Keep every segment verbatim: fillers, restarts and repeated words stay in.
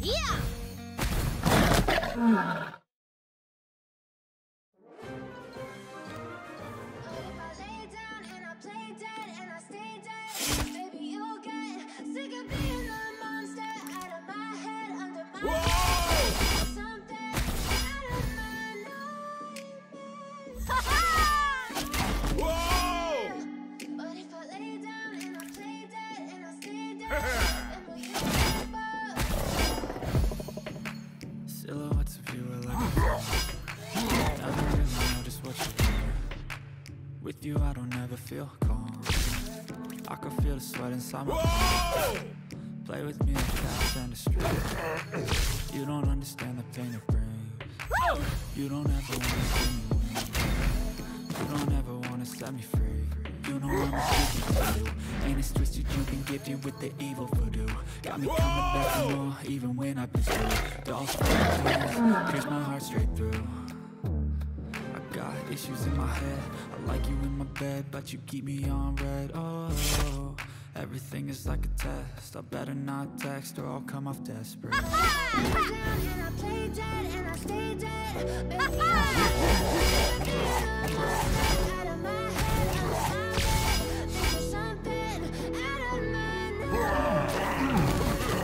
Yeah! Silhouettes of you are like a never really know just what you are. With you I don't ever feel calm. I can feel the sweat inside my palms. Play with me like cats and a string. You don't understand the pain it brings. You don't ever wanna see me win. You don't ever wanna set me free. You know I'm a you, and it's twisted. You can gift you with the evil voodoo. Got me coming back for more, even when I've been screwed. Dolls pierce my heart straight through. I got issues in my head. I like you in my bed, but you keep me on red. Oh, everything is like a test. I better not text or I'll come off desperate. And I play dead and I stay dead. Baby, I out of my head, out of my head. Think of something out of my nose.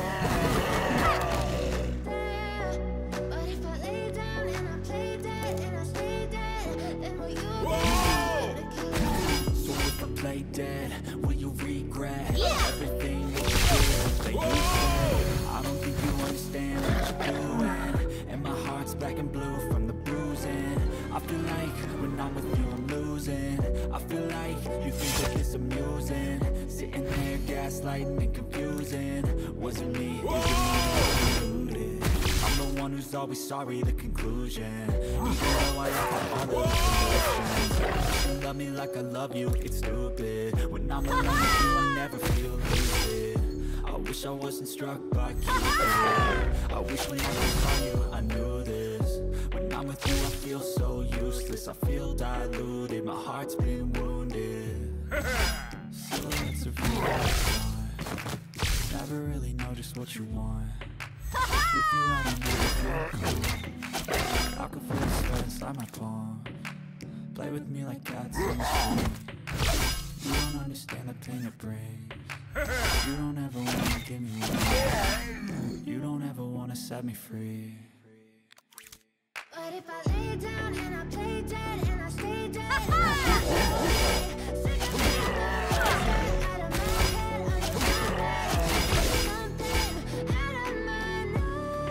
But if I lay down and I play dead and I stay dead, then will you get again? So if I play dead, will you regret Yeah. everything that you did? That you said, I don't think you understand what you're doing. And my heart's black and blue from the bruising. I feel like when I'm with you I'm losing. I feel like you think that it's amusing. Sitting there gaslighting and confusing. Was it me? Did you mean it? I'm the one who's always sorry, the conclusion. Even though I have all the solutions. Love me like I love you, it's stupid. When I'm alone with you I never feel lucid. I wish I wasn't struck by Cupid. I wish when I saw you I knew this. When I'm with you I feel so useless. I feel diluted, my heart's been wounded. Silhouettes of you all the time. Never really know just what you want. With you I don't really feel cool. I can feel the sweat inside my palm. Play with me like cats in the street. You don't understand the pain it brings. You don't ever wanna give me one. You don't ever wanna set me free. But if I lay down and I play dead and I stay dead, sick of being out of my head, under my bed, something out of my nose.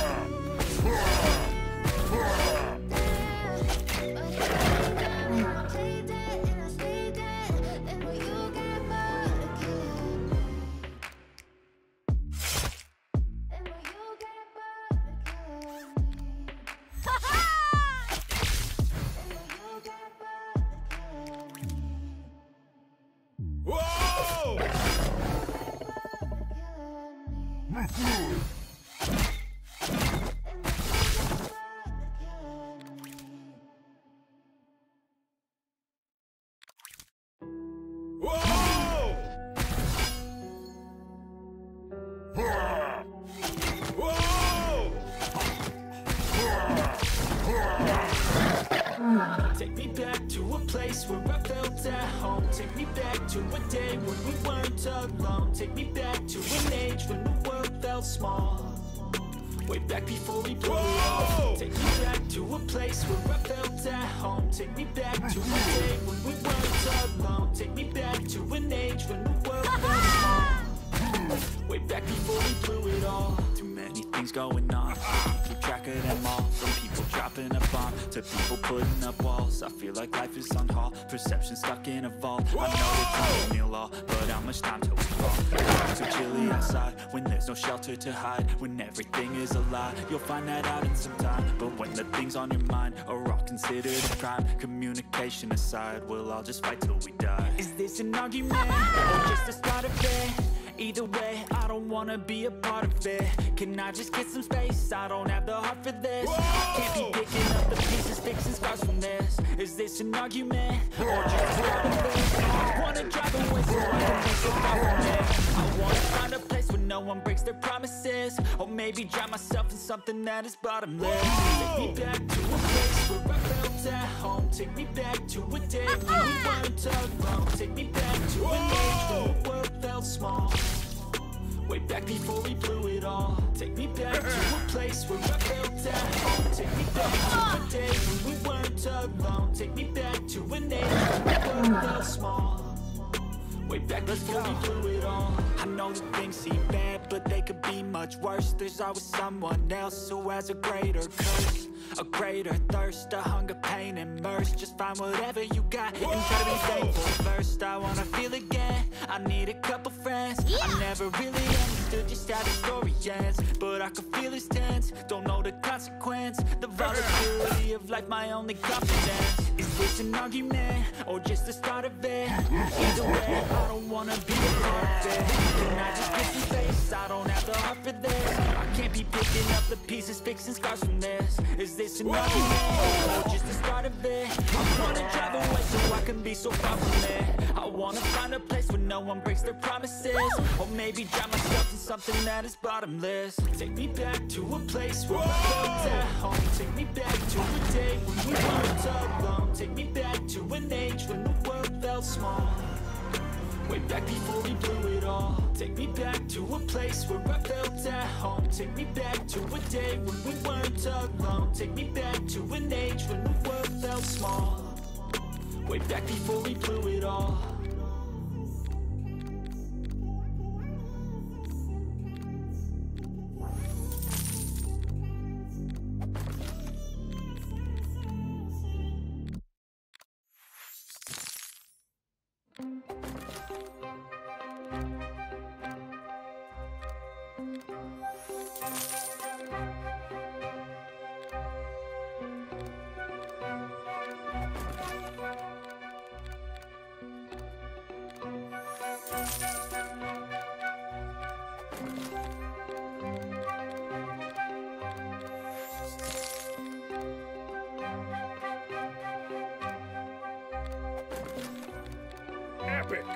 But if I lay down and I play dead and I stay dead, then will you get bored again? Then will you get bored again? Whoa! Whoa! Take me back to a place where I felt at home. Take me back to a day when we weren't alone. Take me back to an age when the world felt small. Way back before we blew it all. Take me back to a place where I felt at home. Take me back to a day when we weren't alone. Take me back to an age when the world felt small. Way back before we blew it all. Too many things going on, can't keep track of them all. From people dropping a bomb to people putting up walls. I feel like life is on hold, perception stuck in a vault. I know it's not a meal all, but how much time till we fall? It's so chilly outside when there's no shelter to hide. When everything is a lie, you'll find that out in some time. But when the things on your mind are all considered a crime, communication aside, we'll all just fight till we die. Is this an argument or just the start of it? Either way, I don't wanna be a part of it. Can I just get some space? I don't have the heart for this. Can't be picking up the pieces, fixing scars from this. Is this an argument or just a start of it? I wanna drive away so I can be so far from it. I wanna find a place where no one breaks their promises. Or maybe drown myself in something that is bottomless. Take me back to a place where I felt at home. Take me back to a day when we weren't alone. Take me back to an age when the world felt small. Way back before we blew it all. Take me back to a place where I felt at home. Take me back to a day when we weren't alone. Take me back to an age when the world felt small. Way back before we blew it all. I know that things seem bad, but they could be much worse. There's always someone else who has a greater curse, a greater thirst, a hunger, pain, and mercy. Just find whatever you got and try to be thankful first. I wanna feel again, I need a couple friends. Yeah. I never really understood just how the story ends, but I can feel it's tense, don't know the consequence. The volatility of life, my only confidence. Is this an argument, or just the start of it? Either way, I don't wanna be a part of it. Can I just get some space? I don't have the heart for this. I can't be picking up the pieces, fixing scars from this. Is this an argument, or just the start of it? I wanna drive away so I can be so far from it. I wanna find a place where no one breaks their promises. Or maybe drown myself in something that is bottomless. Take me back to a place where I felt at home. Take me back to a day when we weren't alone. Take me back to an age when the world felt small. Way back before we blew it all. Take me back to a place where I felt at home. Take me back to a day when we weren't alone. Take me back to an age when the world felt small. Way back before we blew it all. Epic!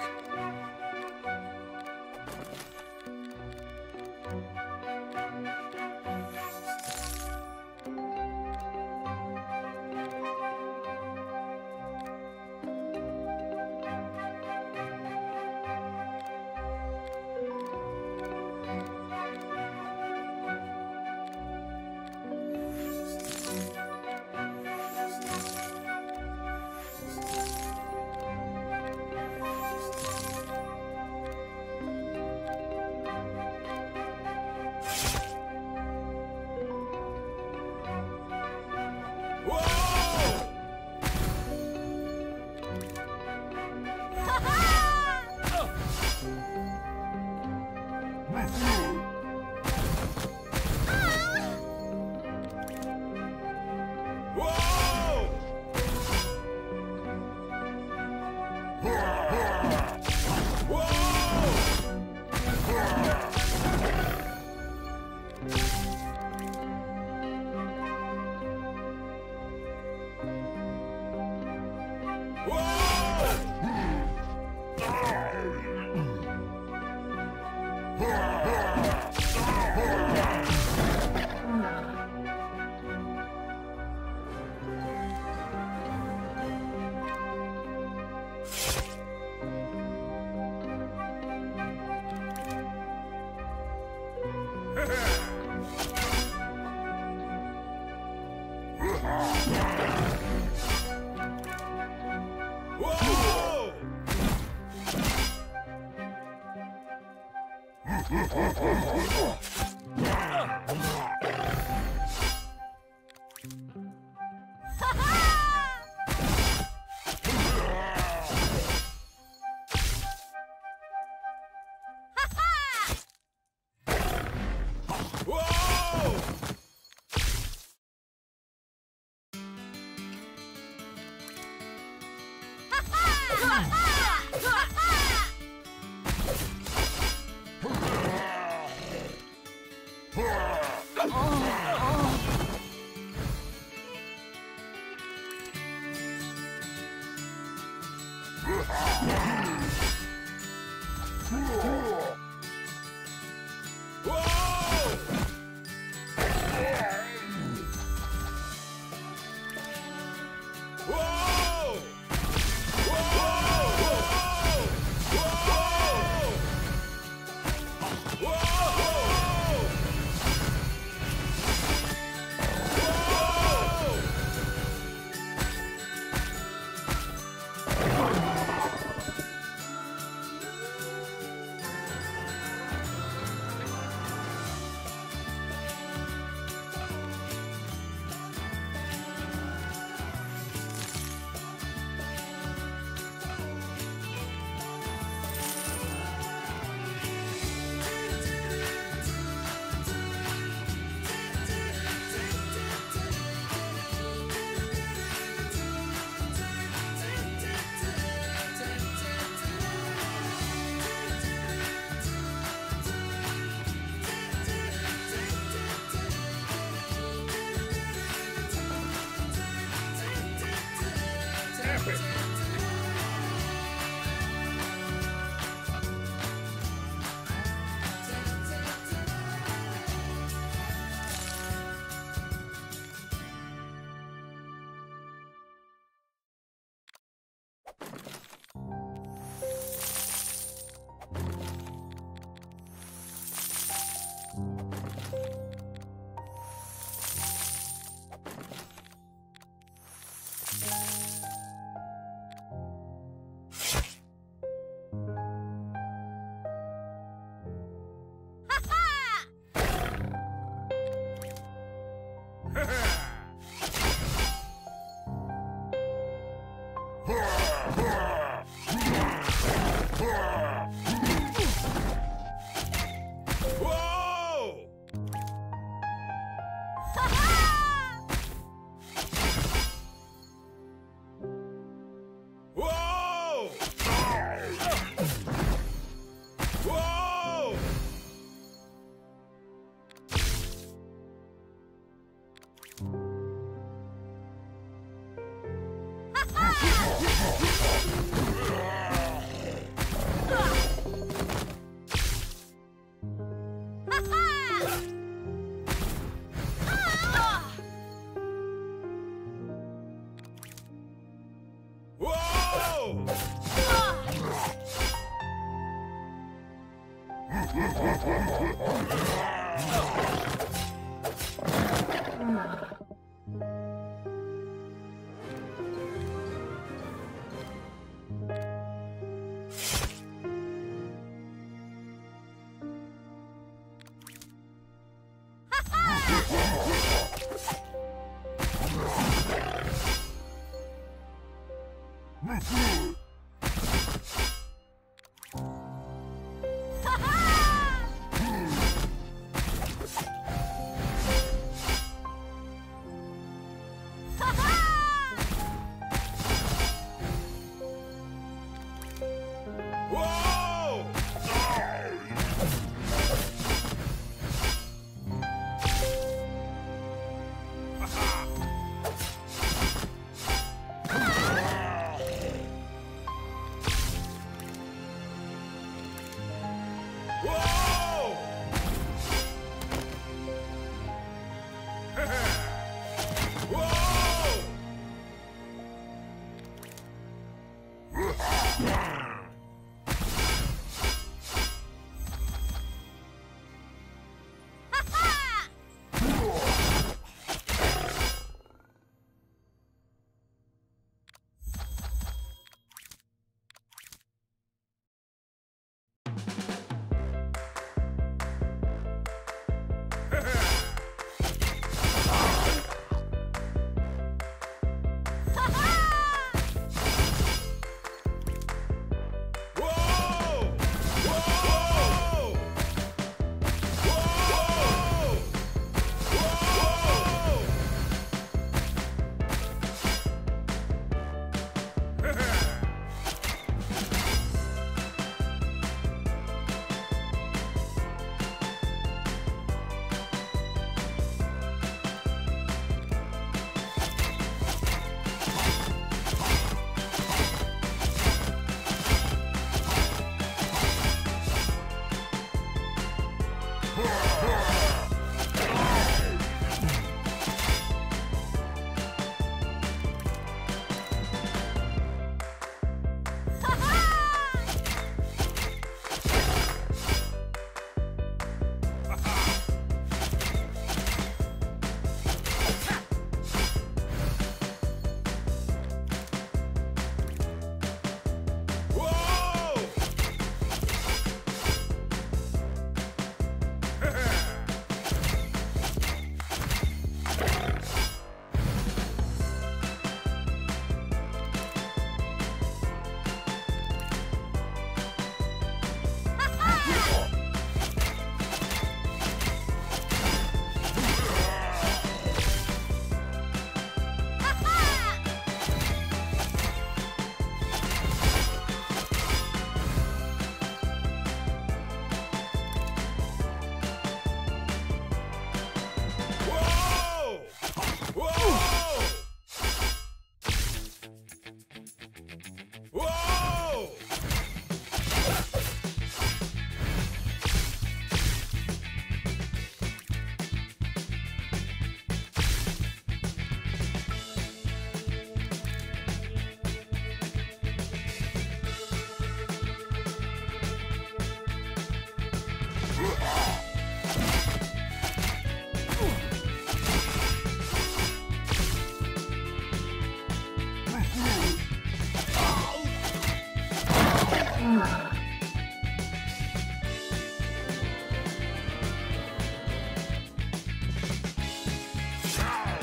Shout!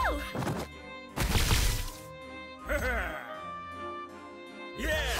Yeah!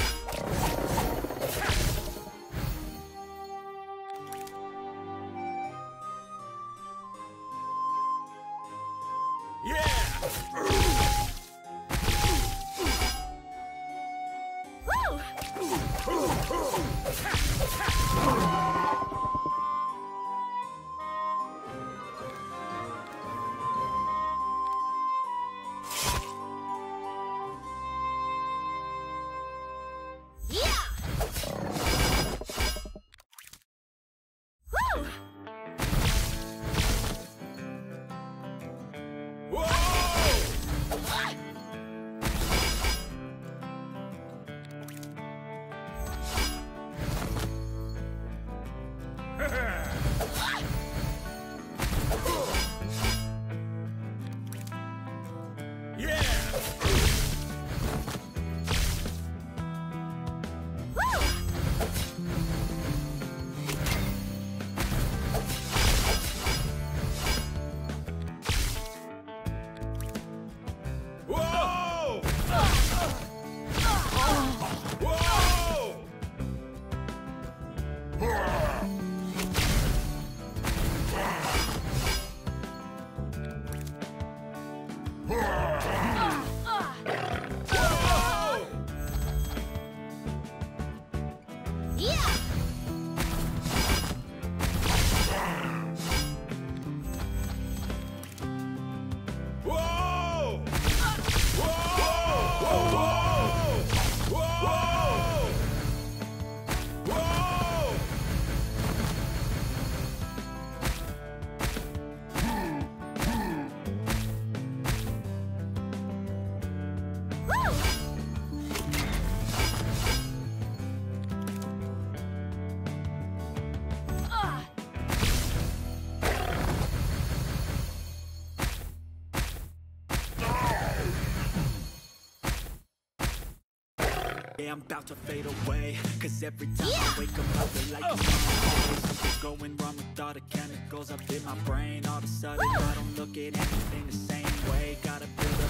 Yeah, I'm about to fade away, cause every time yeah. I wake up I feel like it's Monday. Something's going wrong with all the chemicals up in my brain. All of a sudden I don't look at anything the same way. Gotta build up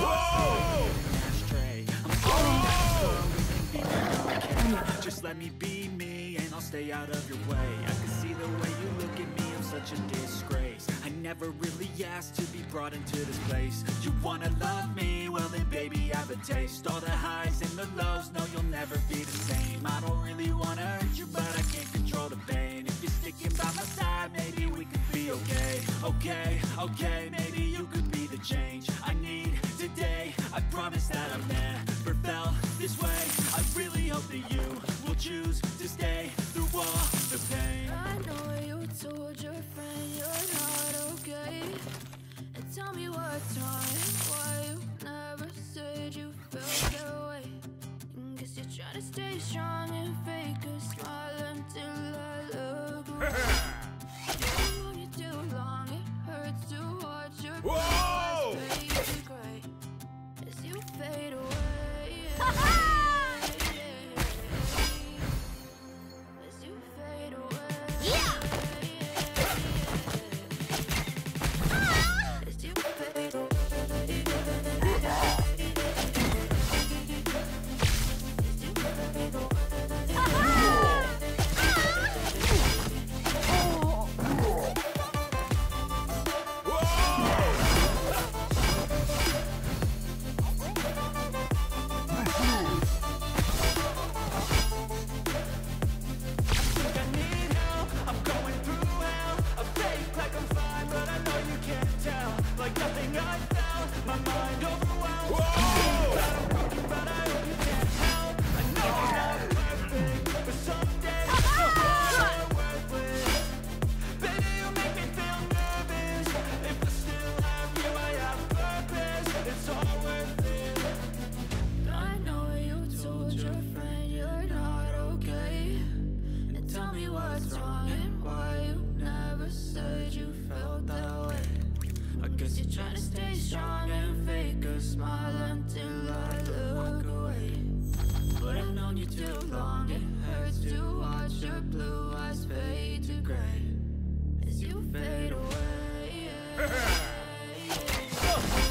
my ashtray. I'm sorry, okay. Just let me be me and I'll stay out of your way. I can see the way you look at me, I'm such a disgrace. I never really asked to be brought into this place. You wanna love me? Well then baby I have a taste. All the highs and the lows, no you'll never be the same. I don't really wanna hurt you but I can't control the pain. If you're sticking by my side, maybe we could be okay. Okay, okay, maybe you could be the change I need today. I promise that I've never felt this way. I really hope that you will choose to stay through all the pain. I know you told your friend you're not okay, and tell me what's wrong and why you never said you felt that way. And guess you're trying to stay strong and fake a smile until I look away. I've known you too long, it hurts to watch your blue eyes fade to gray as you fade away. As you fade away. Yeah. As you fade away. Trying to stay strong and fake a smile until I look away. But I've known you too long, it hurts to watch your blue eyes fade to gray as you fade away.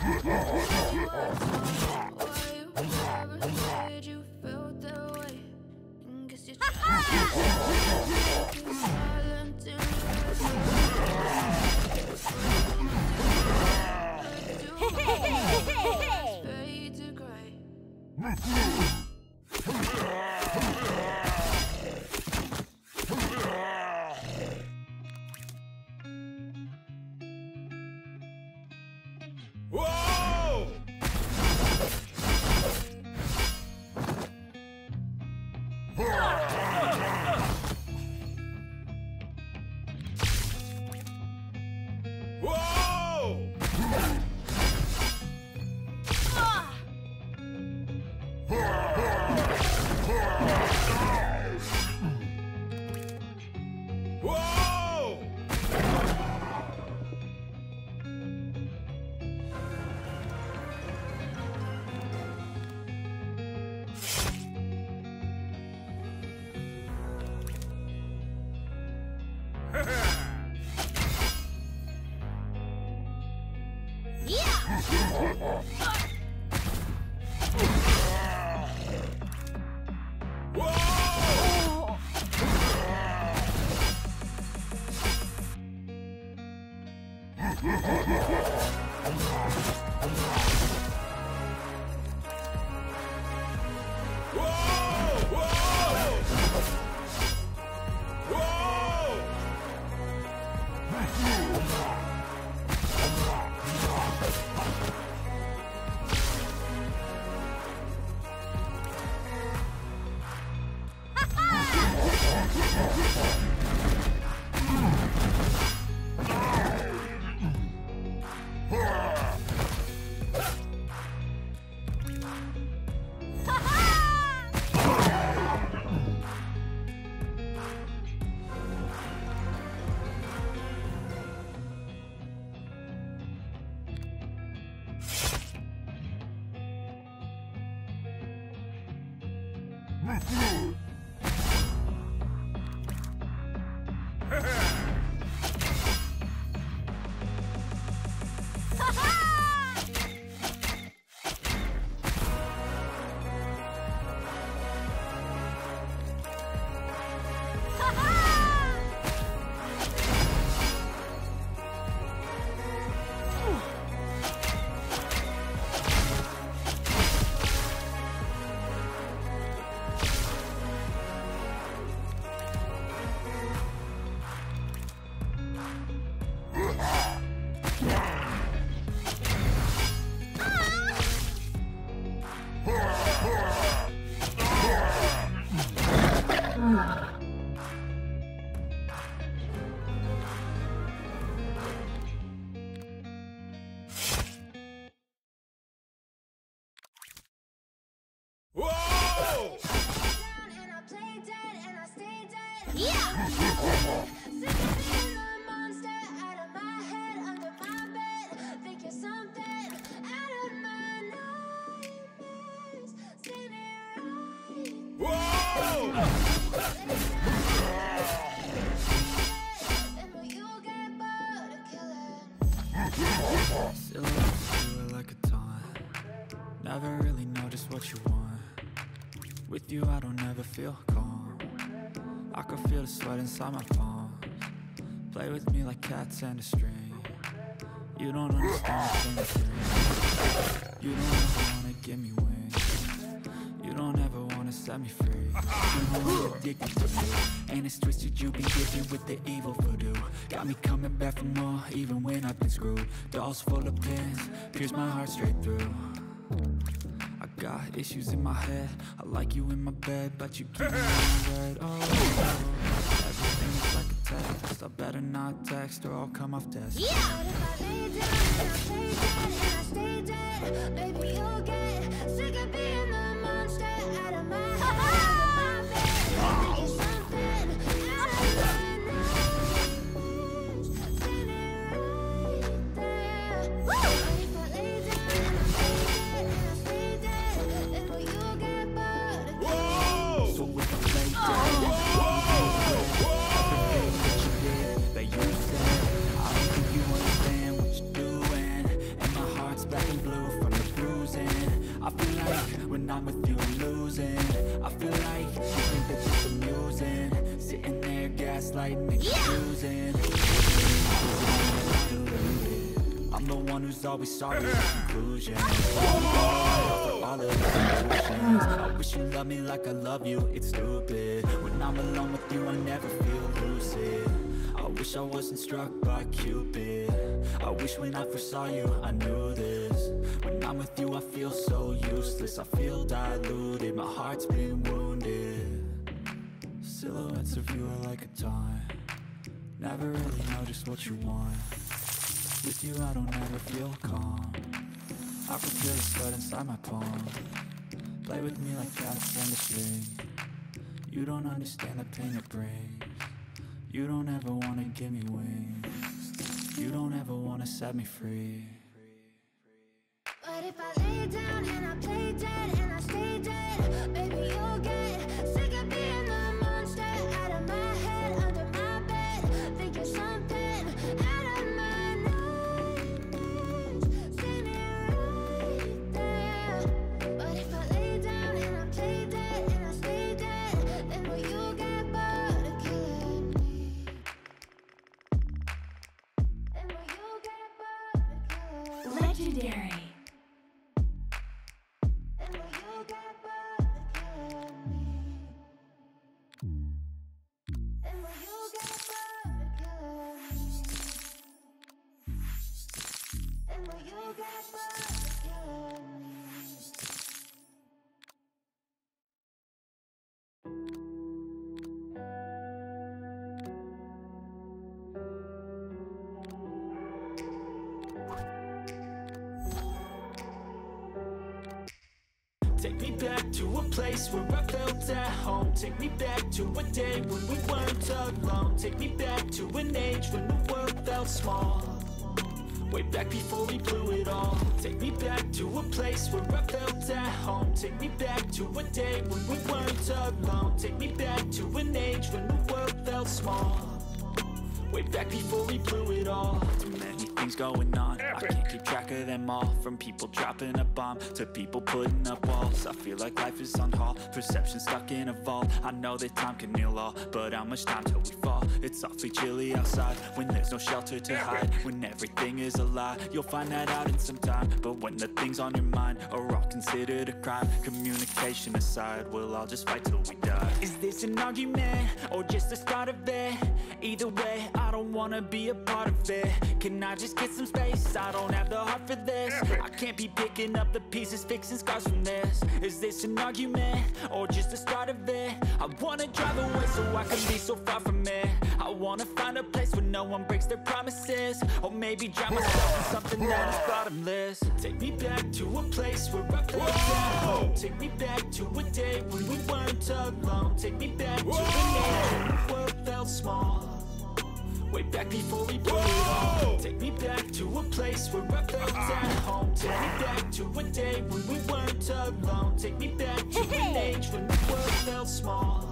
Still do it like a taunt. Never really know just what you want. With you I don't ever feel calm. I can feel the sweat inside my palms. Play with me like cats and a string. You don't understand the thing. You don't ever wanna give me wings. You don't ever wanna set me free. You know I'm addicted to you, and it's twisted. You've been gifted with the evil voodoo. Got me coming back for more, even when I've been screwed. Dolls full of pins, pierce my heart straight through. I got issues in my head. I like you in my bed, but you keep me on red. Oh, everything's like a test. I better not text or I'll come off desk. Yeah. But if I lay down and I stay dead and I stay dead, baby, you'll get sick of being the monster out of my head. Back in fighting and confusing. I'm the one who's always sorry for conclusion. For all of the solutions. I wish you loved me like I love you, it's stupid. When I'm alone with you, I never feel lucid. I wish I wasn't struck by Cupid. I wish when I first saw you, I knew this. When I'm with you, I feel so useless. I feel diluted, my heart's been wounded. Silhouettes of you are like a taunt. Never really know just what you want. With you I don't ever feel calm. I can feel the sweat inside my palm. Play with me like cats on the string. You don't understand the pain it brings. You don't ever wanna give me wings. You don't ever wanna set me free. But if I lay down and I play dead and I stay dead, baby you'll get sick of being the monster out of my head, under my bed. Think you're something out of my nightmares. See me right there. But if I lay down and I play dead and I stay dead, then will you get bored of killing me? Then will you get bored of killing me? Legendary. Take me back to a place where I felt at home. Take me back to a day when we weren't alone. Take me back to an age when the world felt small. Way back before we blew it all. Take me back to a place where I felt at home. Take me back to a day when we weren't alone. Take me back to an age when the world felt small. Way back before we blew it all. Too many things going on, I can't keep track of them all. From people dropping a bomb to people putting up walls. I feel like life is on hold, perception stuck in a vault. I know that time can heal all, but how much time till we fall? It's awfully chilly outside, when there's no shelter to hide. When everything is a lie, you'll find that out in some time. But when the things on your mind are all considered a crime, communication aside, we'll all just fight till we die. Is this an argument, or just the start of it? Either way, I don't wanna be a part of it. Can I just get some space? I don't have the heart for this. I can't be picking up the pieces, fixing scars from this. Is this an argument, or just the start of it? I wanna drive away so I can be so far from it. I wanna find a place where no one breaks their promises. Or maybe drown myself in something that is bottomless. Take me back to a place where I felt at home. Take me back to a day when we weren't alone. Take me back to an age when the world felt small. Way back before we blew it all. Take me back to a place where I felt at home. Take me back to a day when we weren't alone. Take me back to an age when the world felt small.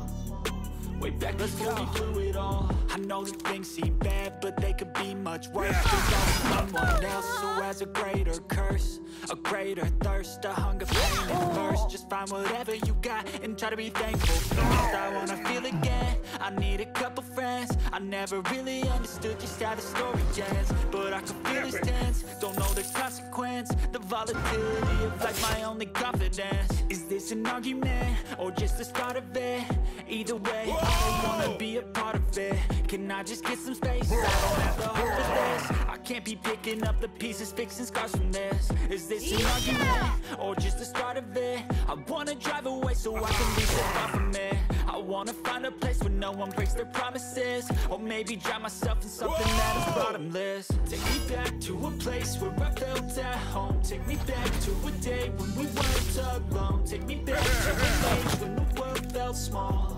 Way back before we blew it all. I know that things seem bad, but they could be much worse. There's always someone else who has a greater curse, a greater thirst, a hunger, pain, and thirst. Just find whatever you got and try to be thankful first. I wanna feel again, I need a couple friends. I never really understood just how the story ends, but I can feel this tense, don't know the consequence. The volatility of life, my only confidence. Is this an argument, or just the start of it? Either way, I don't wanna be a part of it. Can I just get some space? I don't have the heart for this. I can't be picking up the pieces, fixing scars from this. Is this an argument, or just the start of it? I wanna drive away so I can be so far from it. I wanna find a place where no one breaks their promises. Or maybe drown myself in something that is bottomless. Take me back to a place where I felt at home. Take me back to a day when we weren't alone. Take me back to an age when the world felt small.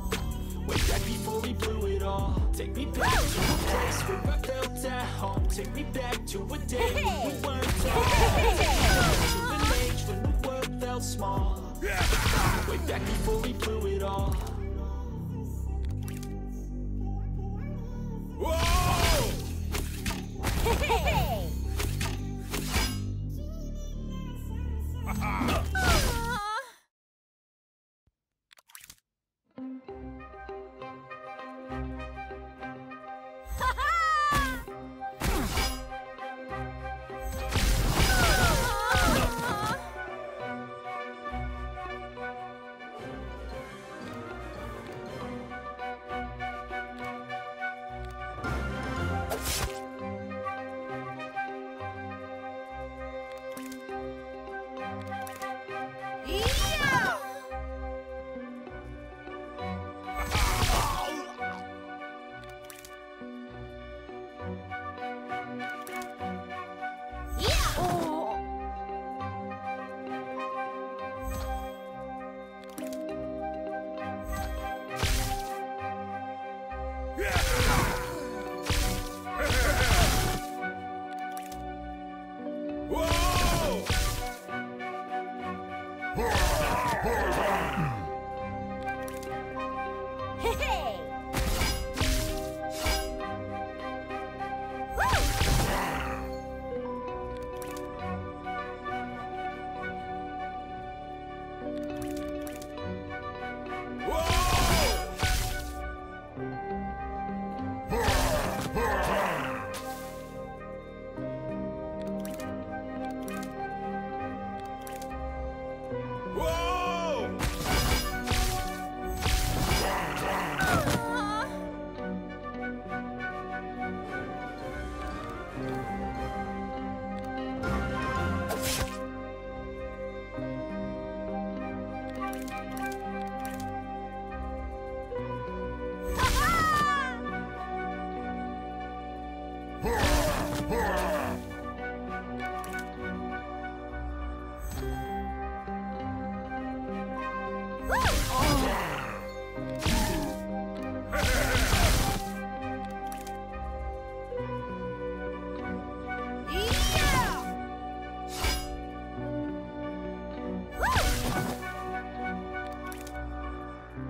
Way back before we blew it all. Take me back to a place where I felt at home. Take me back to a day when we weren't alone. Take me back to an age when the world felt small. Way back before we blew it all. Whoa! Hey!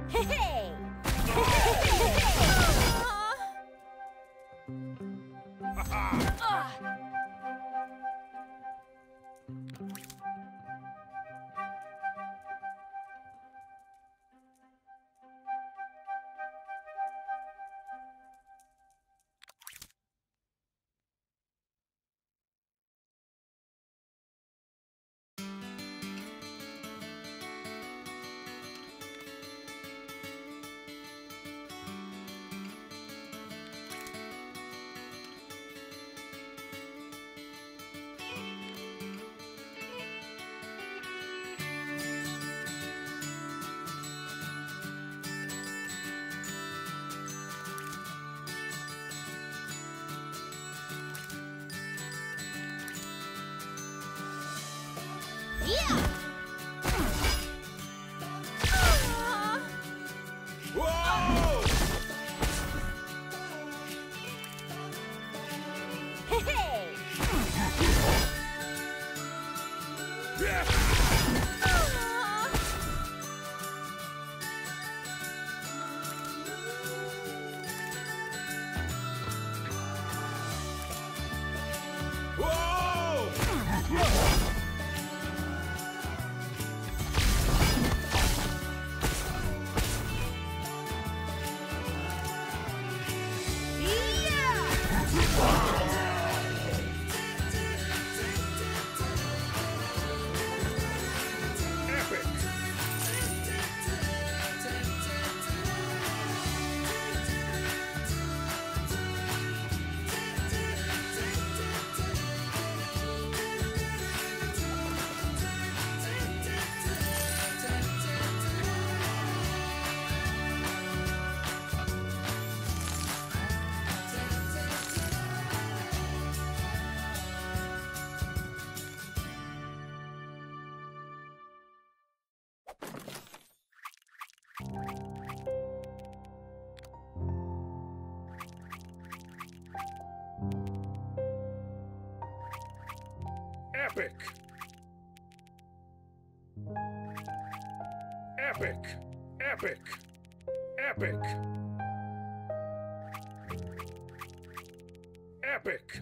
Hey! Yeah! Whoa! Hey! Yeah! Whoa! Epic! Epic! Epic! Epic! Epic! Epic!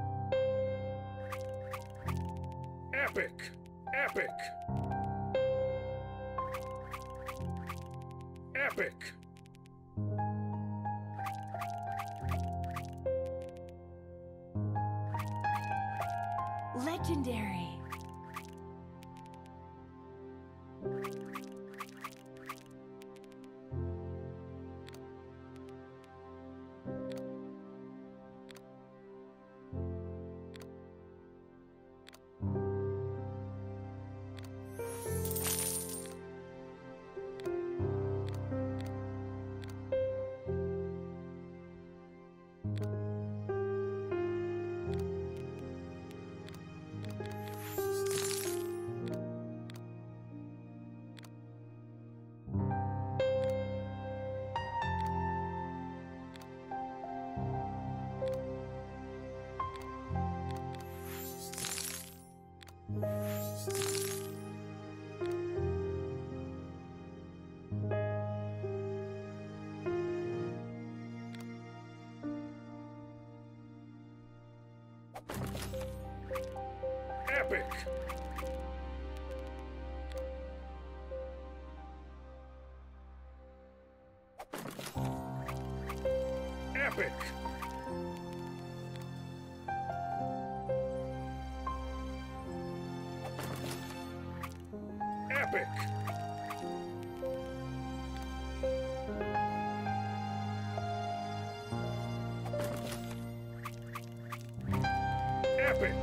Epic! Epic! Epic! Legendary. Epic! Epic! Epic! Epic!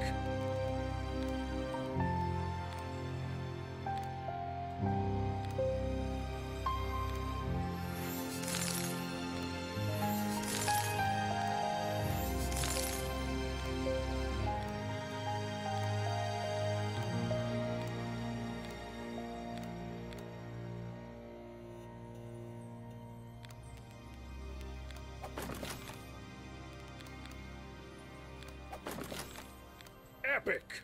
Epic!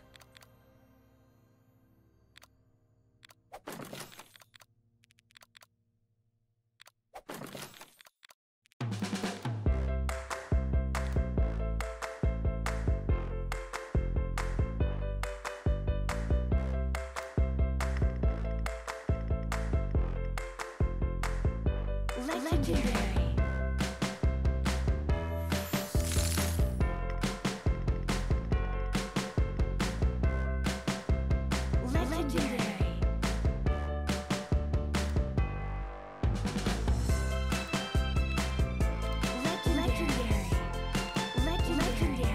Legendary. Legendary. Legendary. Legendary.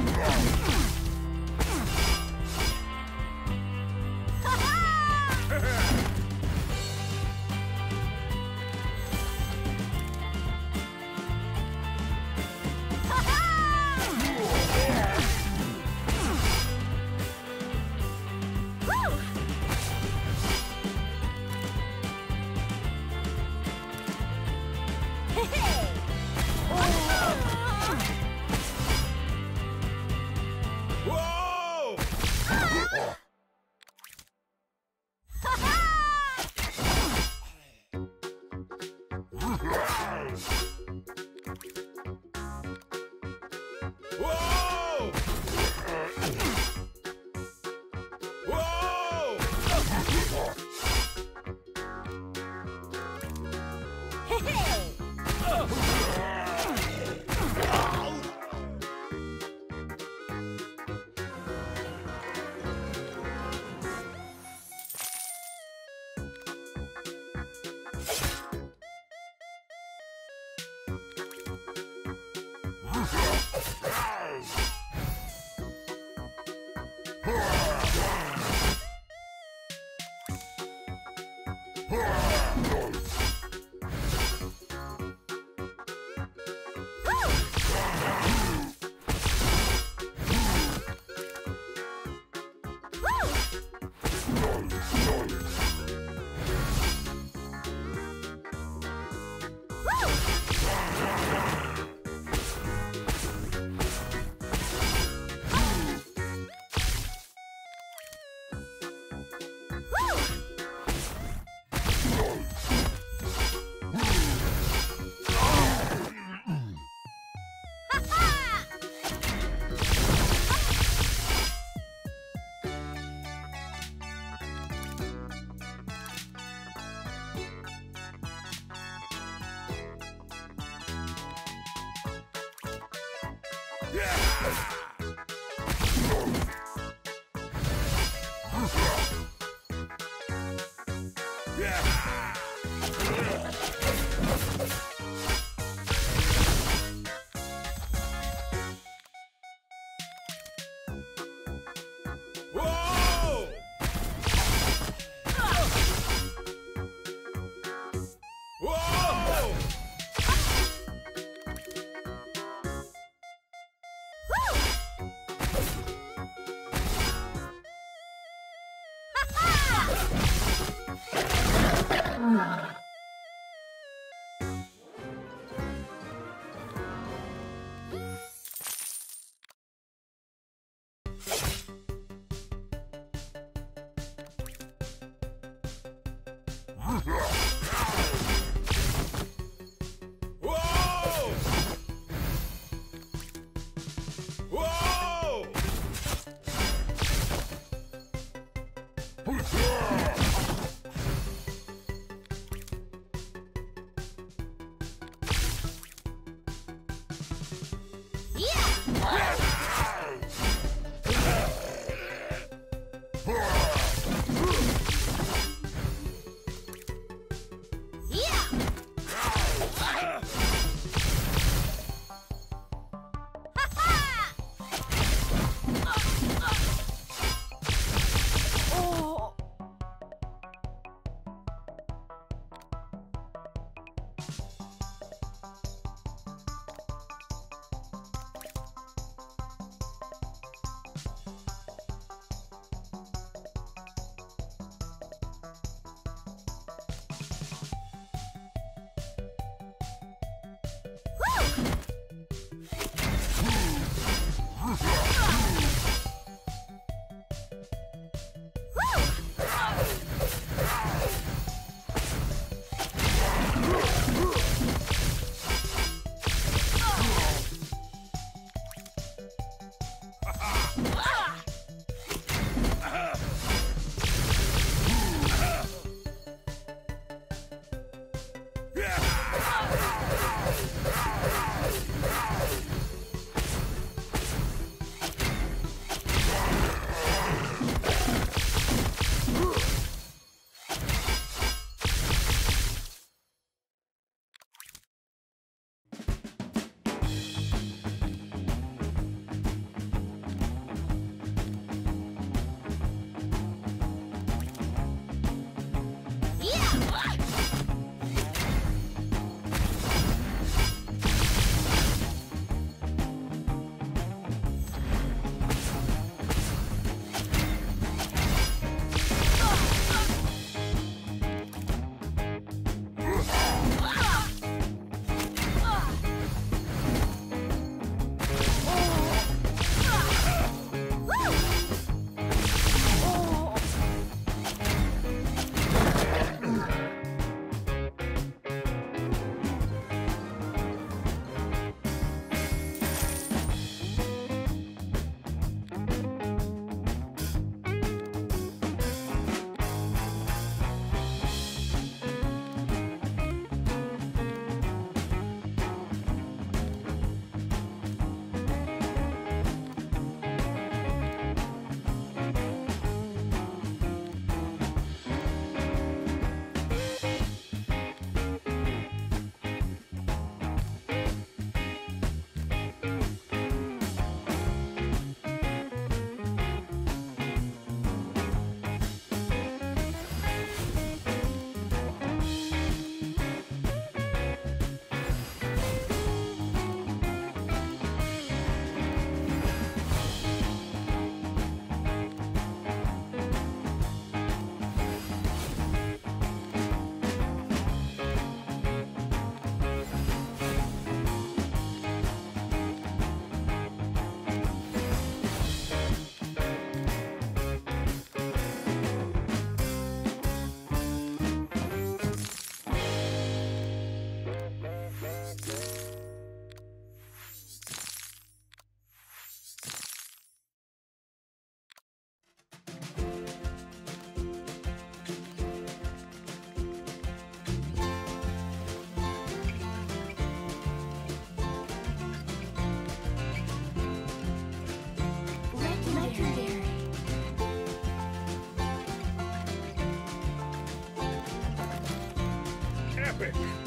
Yeah! Epic!